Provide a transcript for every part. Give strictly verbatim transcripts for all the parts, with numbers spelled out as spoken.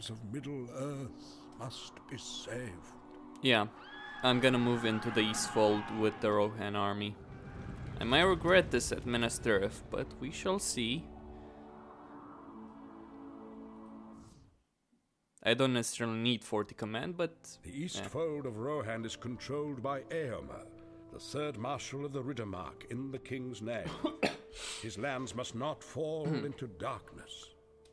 lands of Middle-earth must be saved. Yeah, I'm gonna move into the Eastfold with the Rohan army. I might regret this at Minas Tirith, but we shall see. I don't necessarily need forty command, but... The east eh. fold of Rohan is controlled by Eomer, the third marshal of the Riddermark, in the king's name. His lands must not fall into darkness.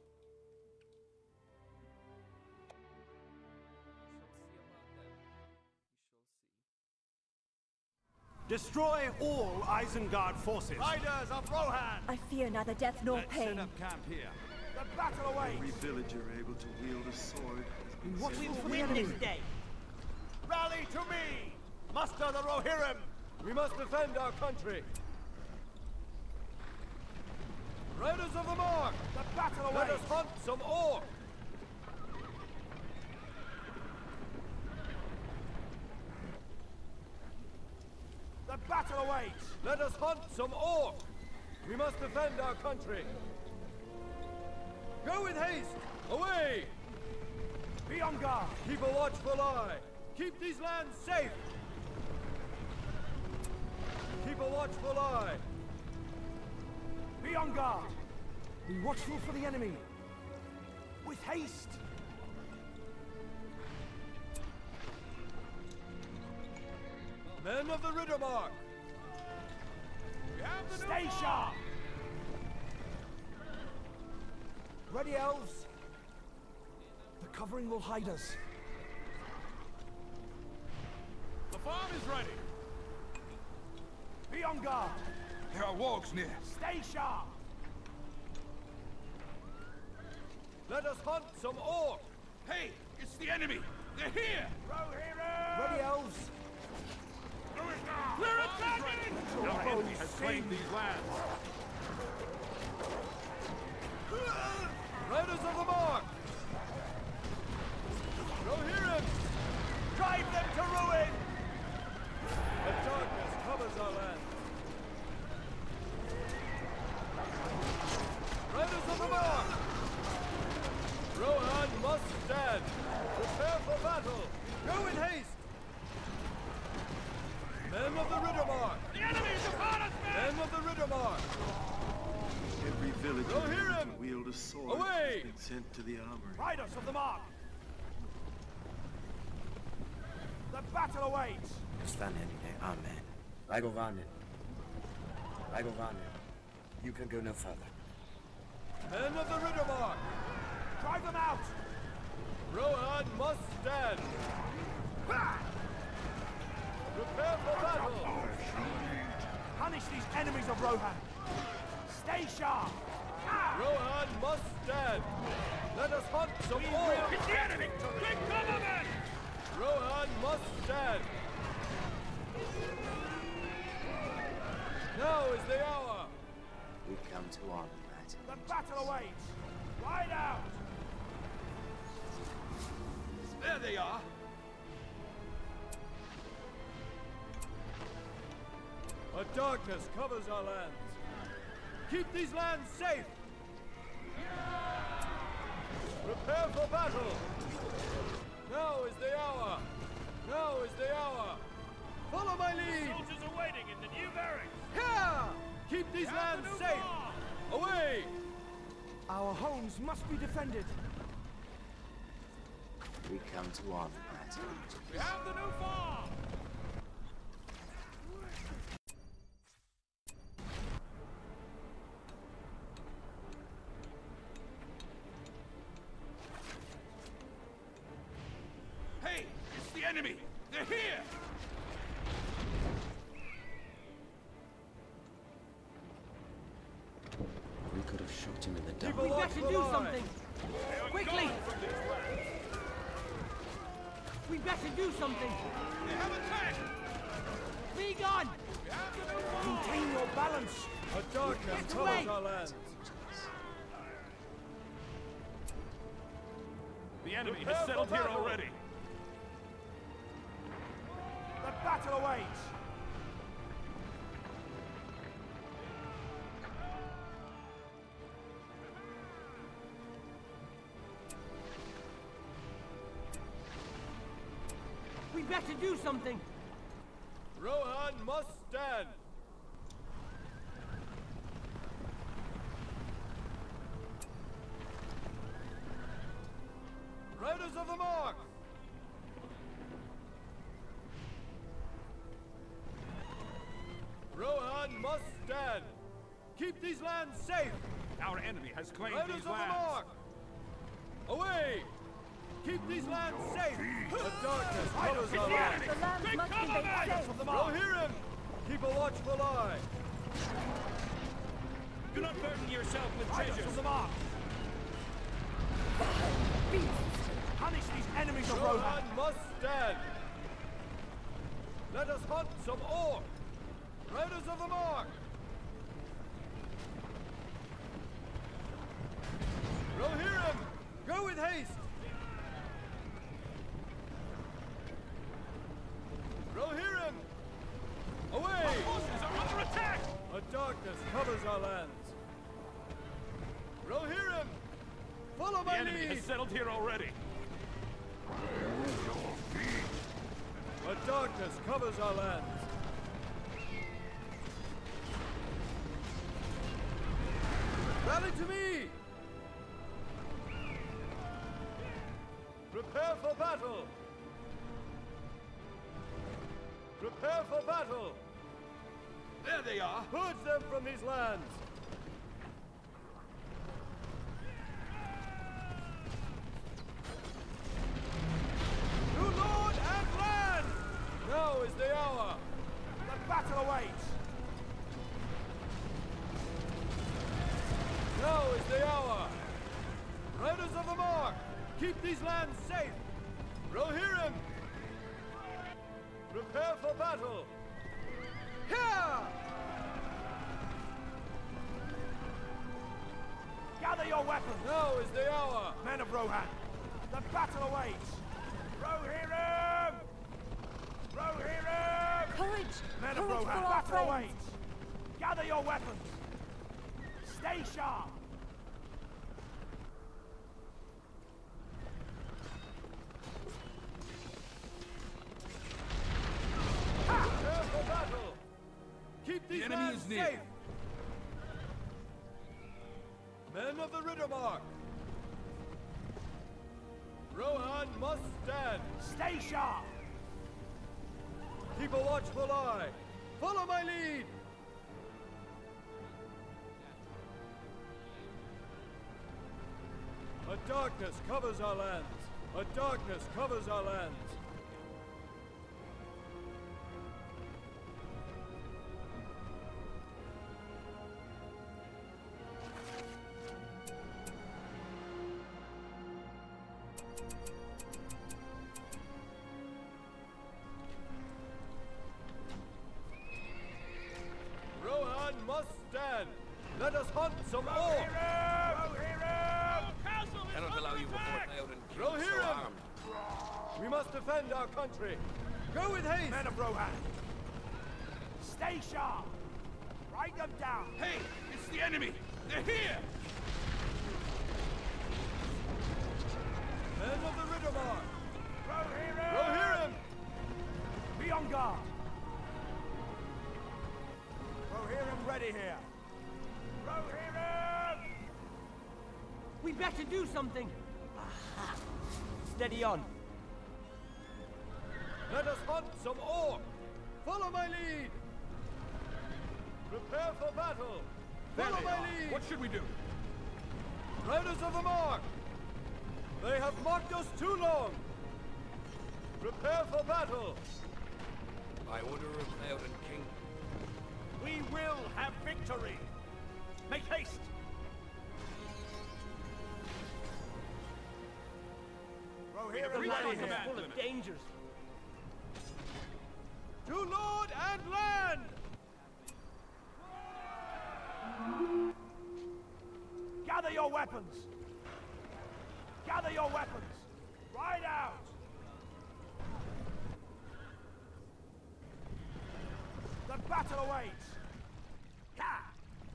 Destroy all Isengard forces. Riders of Rohan! I fear neither death nor Let's pain. set up camp here. The battle awaits. Every villager able to wield a sword has been What sent is to for the Win enemy? this day. Rally to me! Muster the Rohirrim! We must defend our country. Riders of the Mark! The battle awaits. Let us hunt some orc. The battle awaits. Let us hunt some orc. We must defend our country. Go with haste. Away! Be on guard. Keep a watchful eye. Keep these lands safe. Keep a watchful eye. Be on guard. Be watchful for the enemy. With haste. Men of the Riddermark. Stay sharp. Ready, elves. The covering will hide us. The farm is ready. Be on guard. There are wargs near. Stay sharp. Let us hunt some orc. Hey, it's the enemy. They're here. Rohirrim! Ready, elves. We're attacking! Our enemy has claimed these lands. Riders of the Mark. Rohirrim! Drive them to ruin! The darkness covers our land. Riders of the Mark! Rohan must stand. Prepare for battle. Go in haste. Men of the Riddermark! The enemy is upon us, men! Men of the Riddermark! Every villager Rohirrim! able to wield a sword Away! has been sent to the armory. Riders of the Mark! The battle awaits! Svanhilde, amen. Ragovanen. Ragovanen. You can go no further. Men of the Riddermark! Drive them out! Rohan must stand! Ha! Prepare for battle! Punish these enemies of Rohan! Stay sharp! Rohan must stand! Let us hunt some more! It's the enemy! Quick cover, men! Rohan must stand! Now is the hour! We come to honor that. The battle awaits! Ride out! There they are. A darkness covers our lands. Keep these lands safe! Prepare for battle! Now is the hour! Now is the hour! Follow my lead! Soldiers are waiting in the new barracks. Here! Keep these lands the new safe! farm. Away! Our homes must be defended. We come to honor that. We have the new farm. Hey, it's the enemy. They're here. We could have shot him in the dark. We better do something! Quickly. We better do something! They have attacked. Be gone! We have the new farm. Maintain your balance! A darkness Get covers away. our lands. The enemy Prepare has settled for here battle. already. The battle awaits! better do something. Rohan must stand. Riders of the Mark! Rohan must stand. Keep these lands safe. Our enemy has claimed Riders these of the lands. Mark! Away! Keep these lands safe. The darkness covers our lands. The lands Take must be cover, made men! safe. Of the Mark. Rohirrim, keep a watchful eye. Do not burden yourself with treasures. Of the Mark! Punish these enemies of Rohan! Rohan must stand. Let us hunt some orc. Riders of the Mark. Rohirrim, go with haste. Rohirrim, away! Our forces are under attack! A darkness covers our lands. Rohirrim, follow The my enemy lead. has settled here already. A darkness covers our lands. Rally to me! Prepare for battle! Prepare for battle! There they are. Purge them from these lands! To Lord and land! Now is the hour! The battle awaits! Now is the hour! Riders of the Mark, keep these lands safe! Rohirrim! Prepare for battle! Here! Gather your weapons! Now is the hour! Men of Rohan! The battle awaits! Rohirrim! Rohirrim! Courage! Men of Courage Rohan! for our Battle friends! awaits! Gather your weapons! Stay sharp! Prepare for battle! Keep these enemy lands is near. safe! Men of the Riddermark! Rohan must stand! Stay sharp! Keep a watchful eye! Follow my lead! A darkness covers our lands! A darkness covers our lands! Rohan must stand! Let us hunt some orcs! Rohirrim! Cannot allow you before Theoden kills so Rohirrim! armed. We must defend our country! Go with haste! Men of Rohan! Stay sharp! Ride them down! Hey, it's the enemy. They're here. Men of the Riddermark! Rohirrim! Rohirrim! Be on guard! Rohirrim ready here! Rohirrim! We better do something. Aha. Steady on. Let us hunt some orc! Follow my lead! Prepare for battle! There Follow they my are. lead! What should we do? Riders of the Mark! They have mocked us too long! Prepare for battle! By order of Theoden King. We will have victory! Make haste! Rohirrim Reach ready on here! command. Full of dangers. To Lord and land! Gather your weapons! Gather your weapons! Ride out! The battle awaits! Ha!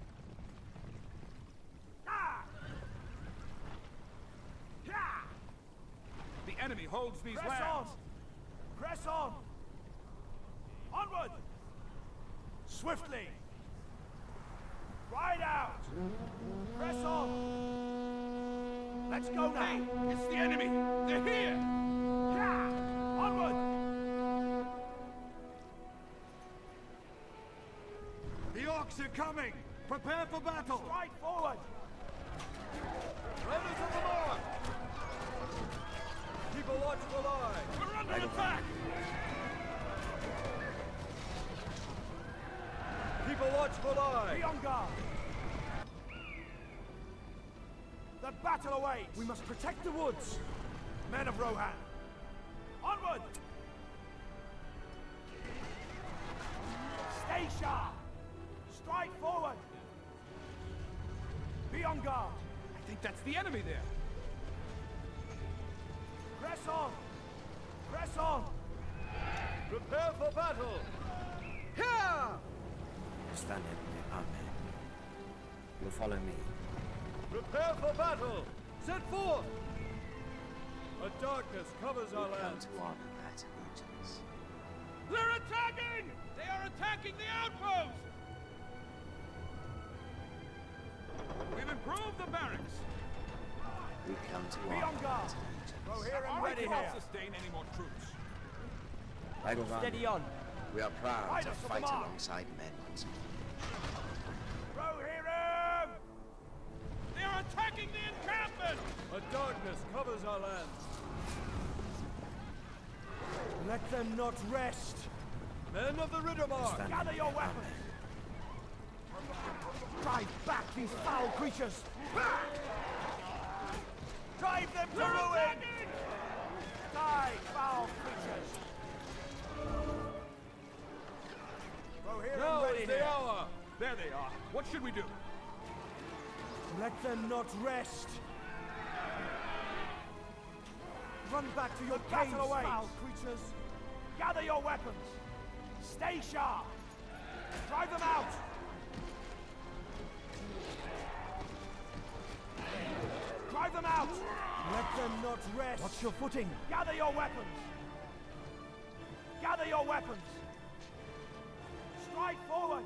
Ha! Ha! The enemy holds these Press lands. on! Press on! Onward! Swiftly! Ride out! Press on! Let's go now! Hey, it's the enemy! They're here! Yeah! Onward! The orcs are coming! Prepare for battle! Strike forward! Riders of the Mark! Keep a watchful eye! We're under attack! Keep a watchful eye! Be on guard! The battle awaits! We must protect the woods! Men of Rohan! Onward! Stay sharp! Strike forward! Be on guard! I think that's the enemy there. Press on! Press on! Prepare for battle! Here! Stand in the army. You'll follow me. Prepare for battle! Set forth! A darkness covers our We come land. to honor that allegiance. They're attacking! They are attacking the outpost! We've improved the barracks. We come to Be on honor guard! that Go allegiance. here and We ready cannot here! sustain any more troops. Ragovan, Steady on. we are proud Riders to of the fight Mark. alongside men once more. Rohirrim! They are attacking the encampment! A darkness covers our land. Let them not rest! Men of the Riddermark! Stand Gather in your the weapons! army. Drive back these foul creatures! Drive them to ruin! Die, foul creatures! Rohirrim Now ready is the here! hour! There they are. What should we do? Let them not rest! Run back to your caves, foul creatures! Gather your weapons! Stay sharp! Drive them out! Drive them out! Let them not rest! Watch your footing! Gather your weapons! Gather your weapons! Strike forward!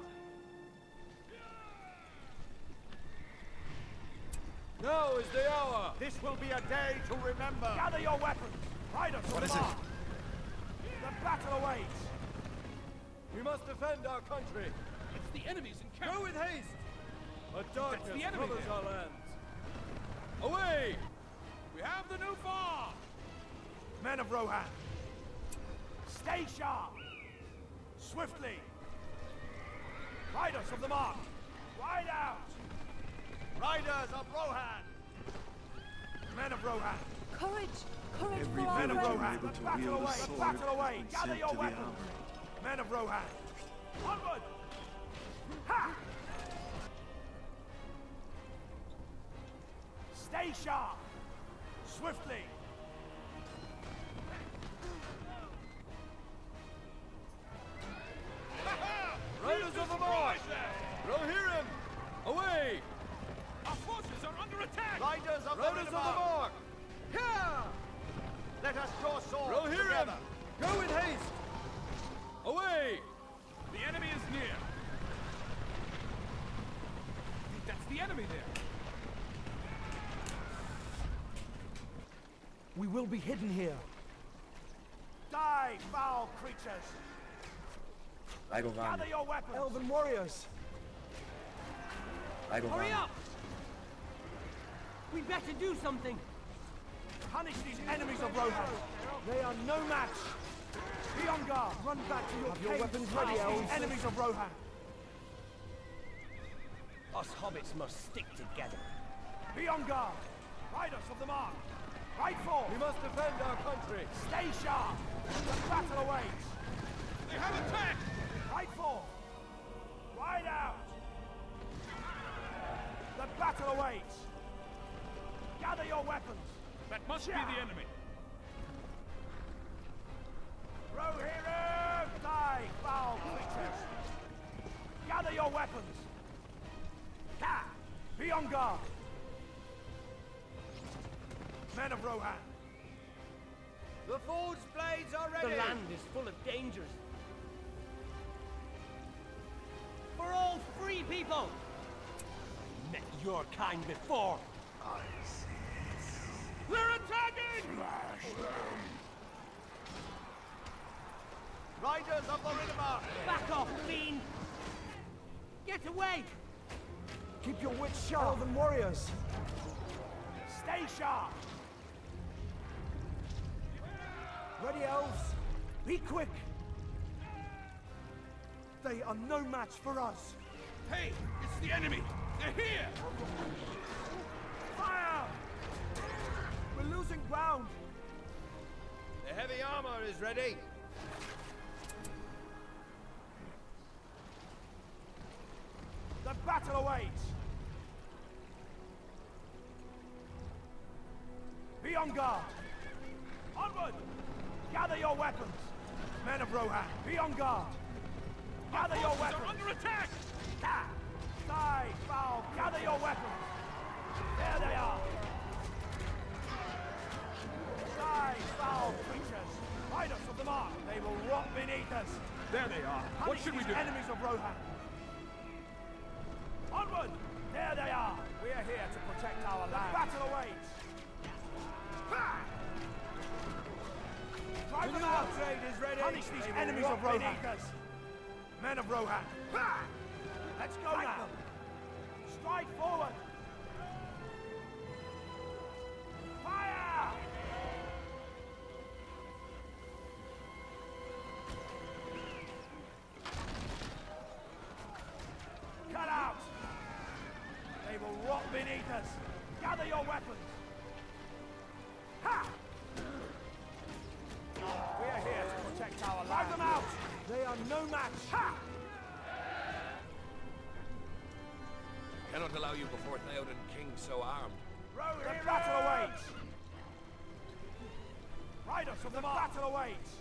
Now is the hour! This will be a day to remember! Gather your weapons! Riders, what is it? The battle awaits! We must defend our country! It's the enemy's Go encampment. with haste! A darkness the enemy covers there. our lands. Away! We have the new farm. Men of Rohan! Stay sharp! Swiftly! Riders of the Mark! Ride out! Riders of Rohan! Men of Rohan! Courage! Courage Every for our Men of village friends! Rohan! able The to battle wield a away! The sword battle away! has been Gather sent your to the weapons! armory. Men of Rohan! Onward! Ha! Stay sharp! Swiftly! Riders of the Mark! Rohirrim! Away! Our forces are under attack. Riders of Riders of the Mark! Here! Let us draw swords Rohirrim! together! Go with haste! Away! The enemy is near. I think that's the enemy there. We will be hidden here. Die, foul creatures! Ragovan, Gather your weapons! Elven warriors! Hurry Ragovan, up! We better do something! Punish these enemies of Rohan! They are no match! Be on guard! Run back to your Have your weapons ready, elves! Enemies of Rohan! Us hobbits must stick together. Be on guard! Riders of the Mark! Right forth! We must defend our country! Stay sharp! The battle awaits! They have attacked. Right forth! Ride out! The battle awaits! Gather your weapons! That must be the enemy. Rohirrim! Die, foul creatures! Gather your weapons! Ha! Be on guard! Men of Rohan! The forged blades are ready! The land is full of dangers. For all free people! I've met your kind before. We're attacking! Riders of the Riddermark! Back off, fiend! Get away! Keep your wits sharp. Elven warriors. Stay sharp. Ready, elves? Be quick. They are no match for us. Hey, it's the enemy! They're here! Fire! We're losing ground. The heavy armor is ready! The battle awaits. Be on guard. Onward! Gather your weapons. Men of Rohan, be on guard. Gather your weapons. Are under attack! Ah! Die, foul! Gather your weapons. There they are. Die, foul creatures. Riders of the mark. They will rot beneath us. There they are. What Punish should we these do? enemies of Rohan. Onward! There they are. We are here to protect our land. The battle awaits. Ha! Drive them out! Trade is ready! Punish these They will enemies rot of Rohan. beneath us. Men of Rohan. Ha! Let's go Fight now. them. Strike forward. Fire! Cut out! They will rot beneath us. Gather your weapons. Ha! We are here to protect our land. Drive them out! They are no match. Ha! Cannot allow you before Theoden King so armed. The battle awaits! Riders of the battle awaits!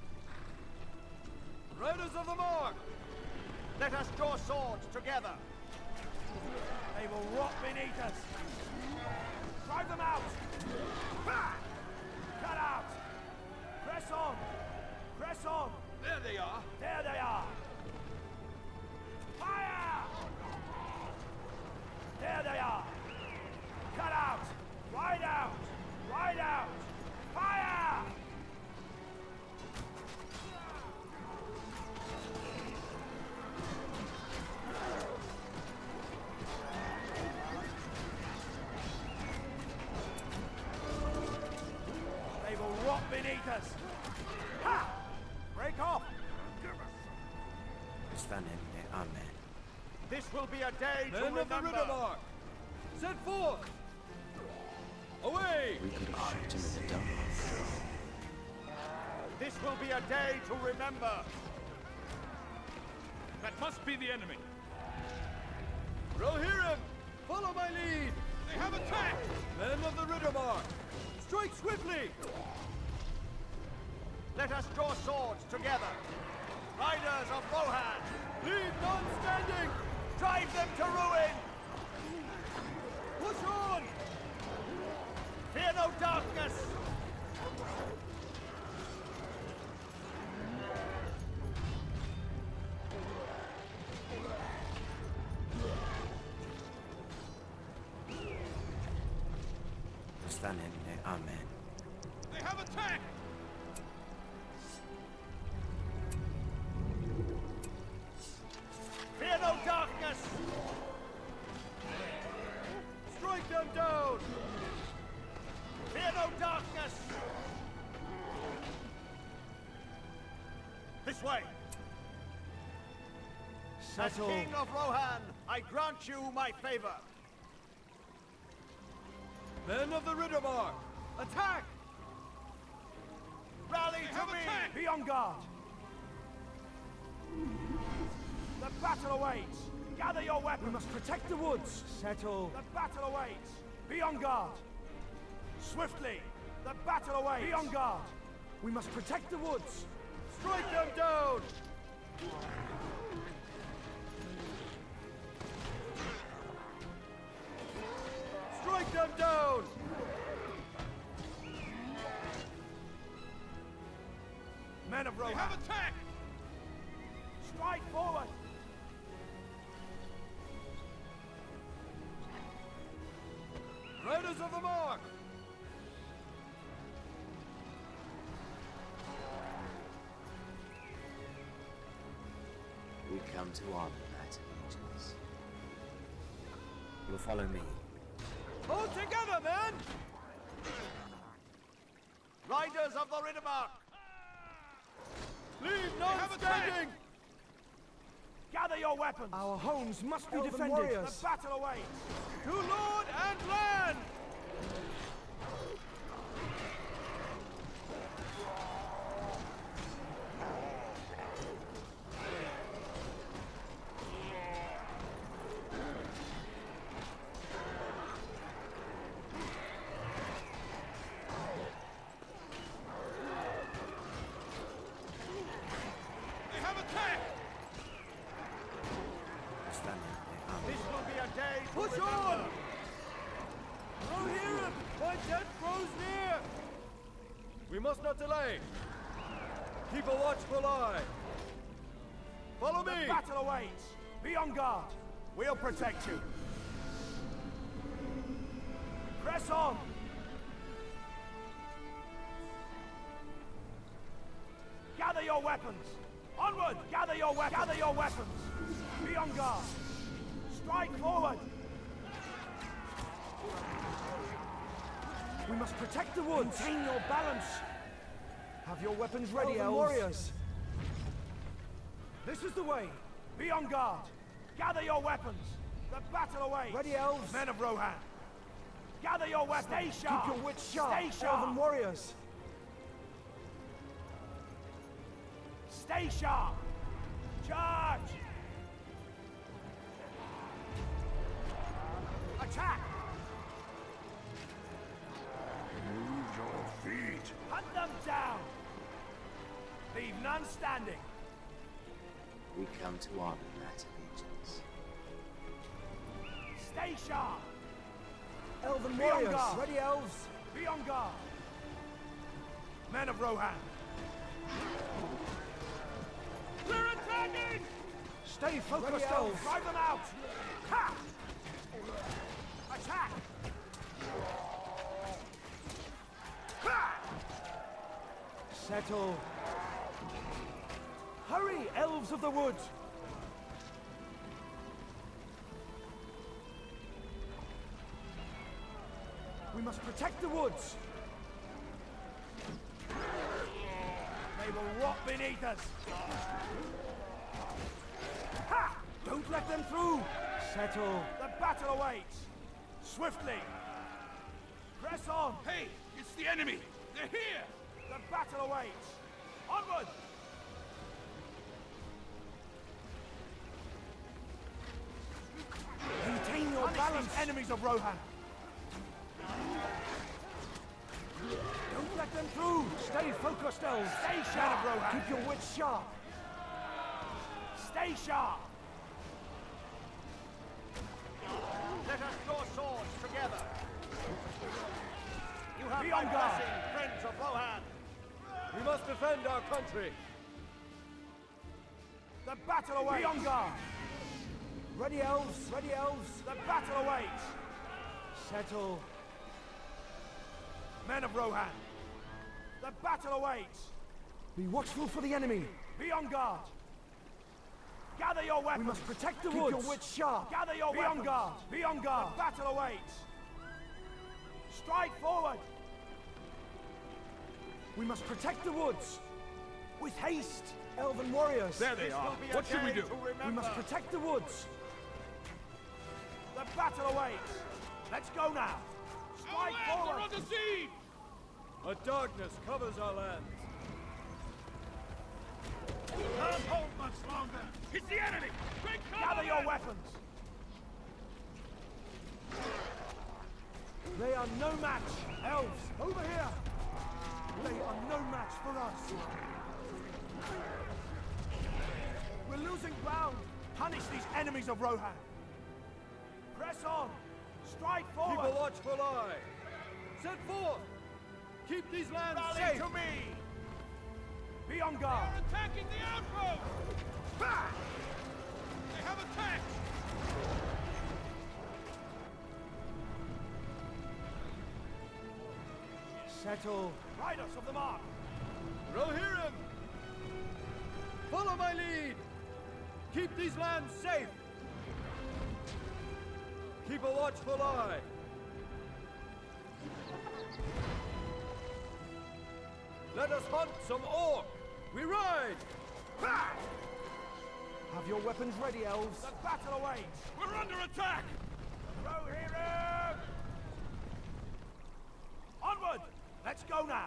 Riders of the Mark! Let us draw swords together! They will rot beneath us! Drive them out! Ha! Cut out! Press on! Press on! There they are! There they are! Fire! There they are! Cut out! Ride out! Ride out! Fire! They will rot beneath us! Ha! Break off! Stand in there, amen. This will be a day to Men of the remember! Riddermark! Set forth! Away! We could have shot him in the dark. This will be a day to remember! That must be the enemy! Rohirrim! Follow my lead! They have attacked! Men of the Riddermark! Strike swiftly! Let us draw swords together! Riders of Rohan! Leave none standing! Drive them to ruin! Push on! Fear no darkness! Stand in there, amen. They have attacked! Fear no darkness! Strike them down! Fear no darkness! This way! As Settle. King of Rohan, I grant you my favor! Men of the Riddermark, attack! Rally They to have me! attacked! Be on guard! The battle awaits! Gather your weapons! We must protect the woods! Settle! The battle awaits! Be on guard! Swiftly! The battle awaits! Be on guard! We must protect the woods! Strike them down! Strike them down! Men of Rohan. They have attacked! Strike forward! Riders of the Mark! We come to honor that allegiance. You'll follow me. Hold together, men! Riders of the Riddermark! Leave none standing! Gather your weapons! Our homes must be Elven defended. warriors. The battle awaits! To lord and land! They have attacked! Stand there. This will be a day to Push remember. On! No hear him! My death grows near! We must not delay. Keep a watchful eye. Follow me! The battle awaits! Be on guard! We'll protect you! Press on! Gather your weapons! Onward! Gather your weapons! Gather your weapons! Be on guard! Strike forward! We must protect the woods. Maintain your balance! Have your weapons ready, Elven elves. warriors! This is the way. Be on guard! Gather your weapons! The battle awaits! Ready, elves. Men of Rohan! Gather your weapons! Stay sharp! Keep your wits sharp. Stay sharp! Elven warriors. Stay sharp! Charge! Attack! Move your feet. Hunt them down! Leave none standing! We come to honor that allegiance. Stay sharp! Elven Be on warriors. guard. Ready, elves. Be on guard! Men of Rohan! They're attacking! Stay focused, Ready, elves. elves! Drive them out! Ha! Attack! Ha! Settle. Hurry, elves of the wood. We must protect the woods. They will rot beneath us! Ha! Don't let them through. Settle. The battle awaits! Swiftly! Press on! Hey, it's the enemy! They're here! The battle awaits! Onward! Maintain your Punish balance. these enemies of Rohan! Don't let them through. Stay focused, elves. Stay Men sharp! of Rohan. Keep your wits sharp. Stay sharp! Let us draw swords together. You have Be my on guard. blessing, friends of Rohan. We must defend our country. The battle awaits! Be on guard! Ready, elves. Ready, elves. The battle awaits! Settle. Men of Rohan! The battle awaits! Be watchful for the enemy. Be on guard! Gather your We weapons! must protect the Keep woods. Keep your wits sharp. Gather your Be weapons! on guard. Be on guard! The battle awaits! Strike forward! We must protect the woods. With haste, elven warriors. There they are. What should we do? We must protect the woods. The battle awaits! Let's go now! Our Strike lands are forward! under siege! A darkness covers our lands. Can't hold much longer! It's the enemy! Quick, cover Gather your them! weapons! They are no match. Elves, over here. They are no match for us. We're losing ground! Punish these enemies of Rohan! Press on! Strike Keep forward! a watchful eye. Set forth. Keep these lands Rally safe. to me! Be on guard! They're attacking the outpost! Bah! They have attacked! Settle. Riders of the mark! Rohirrim! Follow my lead! Keep these lands safe! Keep a watchful eye! Let us hunt some orc! We ride! Ha! Have your weapons ready, elves. The battle awaits! We're under attack! Rohirrim! Onward! Let's go now!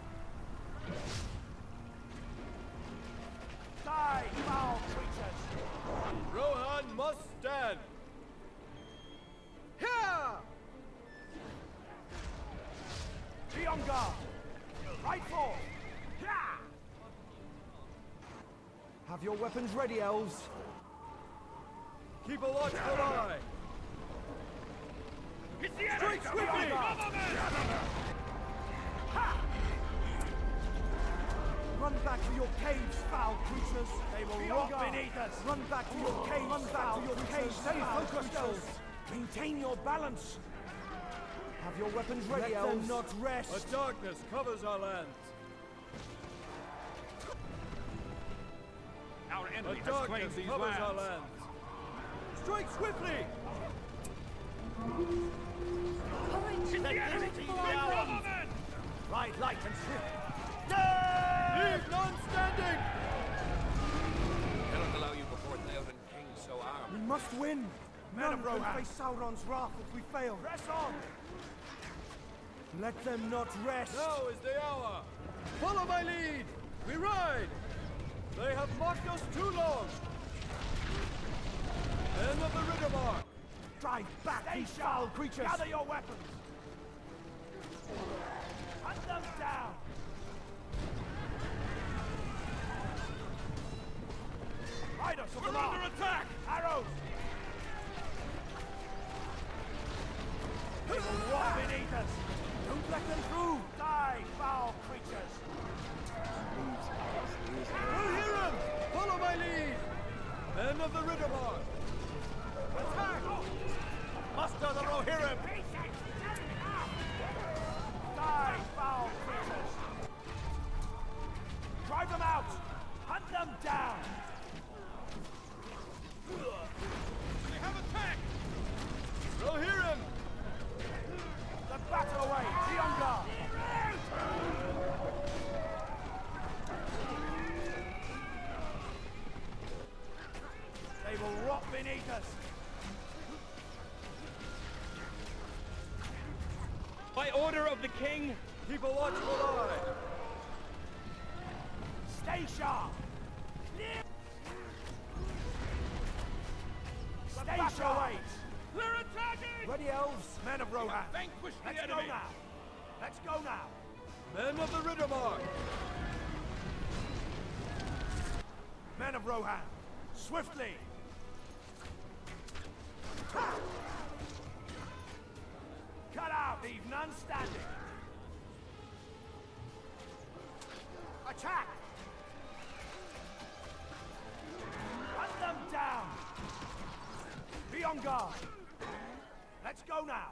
Die, foul creatures! Rohan must stand! Here! Be on guard! Right for! Yeah! Have your weapons ready, elves. Keep a watchful eye! It's the Strike enemy! swiftly! Ha! Run back to your caves, foul creatures! They will rot beneath us! Run back to your caves, Run back to your caves, stay focused, elves! Maintain your balance! Have your weapons ready, Let elves. them not rest! A darkness covers our lands! Our A enemy has darkness claimed these covers lands. our lands! Strike swiftly! Courage! It's the enemy! For our friends. Ride light and swift! Leave none standing! Cannot allow you before Theoden King so armed. We must win! Men of Rohan face Sauron's wrath if we fail. Press on! Let them not rest! Now is the hour! Follow my lead! We ride! They have mocked us too long! Men of the Riddermark! Drive back, Stay these sharp. foul creatures! Gather your weapons! Hunt them down! Riders of the We're mark! under attack! Arrows! They will rot beneath us! Don't let them through! Die, foul creatures! Rohirrim! Follow my lead! Men of the Riddermark! Attack! Muster the Rohirrim! Die, foul creatures! Drive them out! Hunt them down! They have attacked! Rohirrim! The battle awaits! Be on guard! They will rot beneath us! By order of the king, Keep a watchful eye! Stay sharp! The Stay battle sharp. awaits! they're attacking! Ready, elves? Men of Rohan! Vanquish the Let's enemy! go now! Let's go now! Men of the Riddermark! Men of Rohan! Swiftly! Ha! Cut out! Leave none standing! Attack! Hunt them down! Be on guard! Let's go now!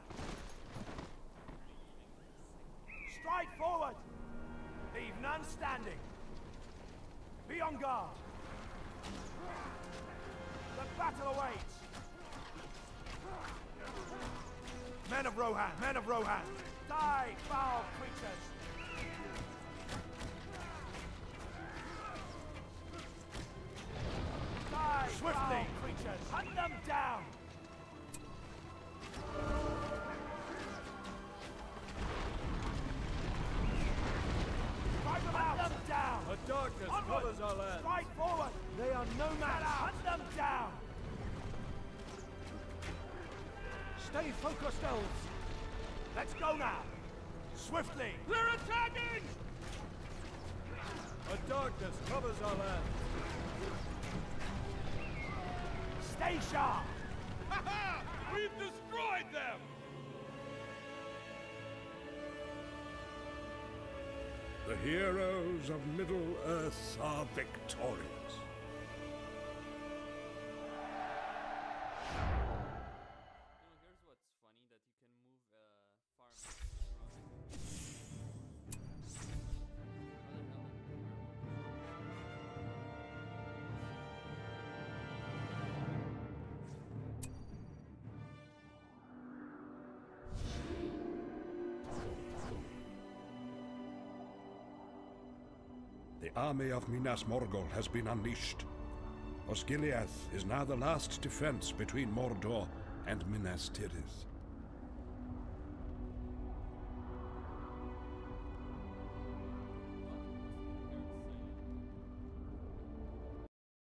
Stride forward! Leave none standing! Be on guard! The battle awaits! Men of Rohan! Men of Rohan! Die, foul creatures! Die, swiftly, foul creatures! Hunt them down! Drive them out! Hunt them down! A darkness Onward! covers our land! Strike forward! They are no match! Hunt them down! Stay focused, elves! Let's go now! Swiftly! They're attacking! A darkness covers our land! Stay sharp! Ha ha! We've destroyed them! The heroes of Middle-earth are victorious. You know, here's what's funny, that you can move uh, farm The army of Minas Morgul has been unleashed. Osgiliath is now the last defense between Mordor and Minas Tirith.